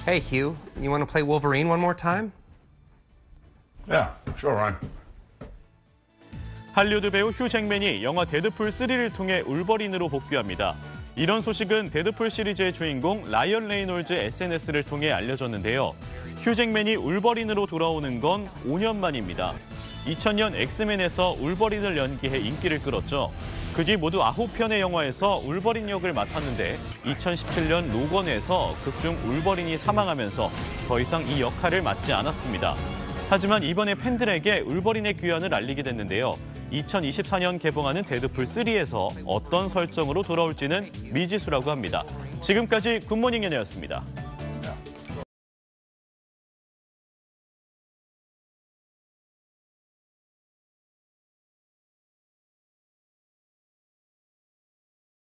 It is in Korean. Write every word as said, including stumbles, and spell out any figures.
Hey, Hugh, you want to play Wolverine one more time? Yeah, sure, Ryan. 할리우드 배우 휴 잭맨이 영화 데드풀 쓰리를 통해 울버린으로 복귀합니다. 이런 소식은 데드풀 시리즈의 주인공 라이언 레이놀즈 에스엔에스를 통해 알려졌는데요. 휴 잭맨이 울버린으로 돌아오는 건 오 년 만입니다. 이천 년 엑스맨에서 울버린을 연기해 인기를 끌었죠. 그 뒤 모두 아홉 편의 영화에서 울버린 역을 맡았는데 이천십칠 년 로건에서 극중 울버린이 사망하면서 더 이상 이 역할을 맡지 않았습니다. 하지만 이번에 팬들에게 울버린의 귀환을 알리게 됐는데요. 이천이십사 년 개봉하는 데드풀 쓰리에서 어떤 설정으로 돌아올지는 미지수라고 합니다. 지금까지 굿모닝 연예였습니다.